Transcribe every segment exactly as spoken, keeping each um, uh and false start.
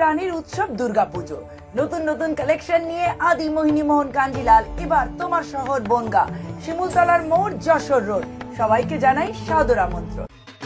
প্রাণীর উৎসব দুর্গাপুজো। নতুন নতুন কালেকশন নিয়ে আদি মোহিনী মোহন কাঞ্জিলাল এবার তোমার শহর বনগাঁ, শিমুলতলার মোড়, যশোর রোড। সবাইকে জানাই সাদর আমন্ত্রণ।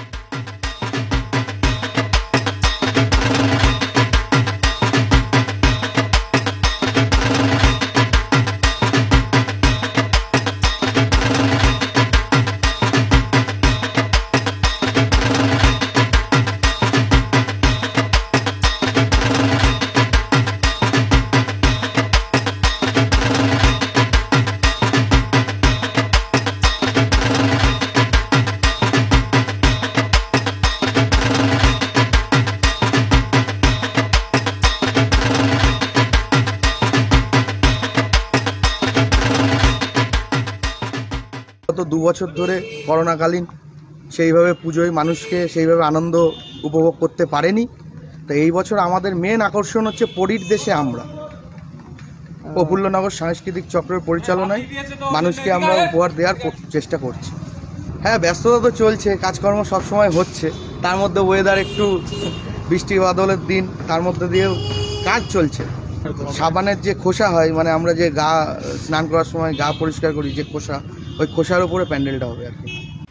গত দু বছর ধরে করোনাকালীন সেইভাবে পুজোয় মানুষকে সেইভাবে আনন্দ উপভোগ করতে পারেনি। তো এই বছর আমাদের মেন আকর্ষণ হচ্ছে পরীর দেশে আমরা, প্রফুল্লনগর সাংস্কৃতিক চক্রের পরিচালনায় মানুষকে আমরা উপহার দেওয়ার চেষ্টা করছি। হ্যাঁ, ব্যস্ততা তো চলছে, কাজকর্ম সবসময় হচ্ছে, তার মধ্যে ওয়েদার একটু বৃষ্টি বাদলের দিন, তার মধ্যে দিয়েও কাজ চলছে। সাবানের যে খোসা হয়, মানে আমরা যে গা স্নান করার সময় গা পরিষ্কার করি যে খোসা, ওই খোসার উপরে প্যান্ডেলটা হবে আর কি।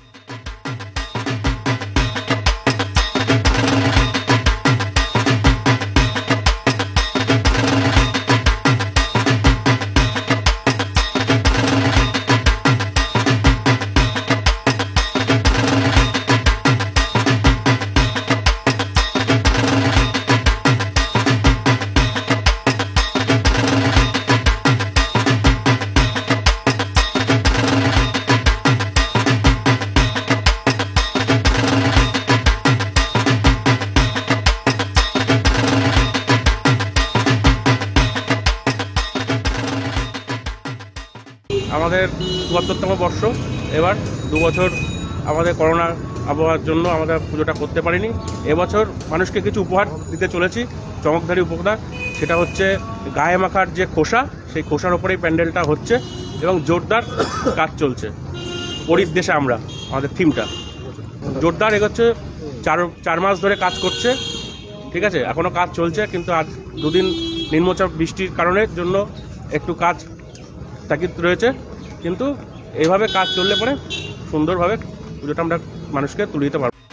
আমাদের চুয়াত্তরতম বর্ষ। এবার দু বছর আমাদের করোনা আবহাওয়ার জন্য আমরা পুজোটা করতে পারিনি। এবছর মানুষকে কিছু উপহার দিতে চলেছি, চমকধারী উপহার। সেটা হচ্ছে গায়ে মাখার যে খোসা, সেই খোসার ওপরেই প্যান্ডেলটা হচ্ছে এবং জোরদার কাজ চলছে। পরীর দেশে আমরা, আমাদের থিমটা জোরদার এগোচ্ছে। চার চার মাস ধরে কাজ করছে, ঠিক আছে, এখনও কাজ চলছে, কিন্তু আজ দুদিন নিম্নচাপ বৃষ্টির কারণের জন্য একটু কাজ তাগিদ রয়েছে। কিন্তু এইভাবে কাজ চললে পরে সুন্দরভাবে পুজোটা আমরা মানুষকে তুলে দিতে পারবো।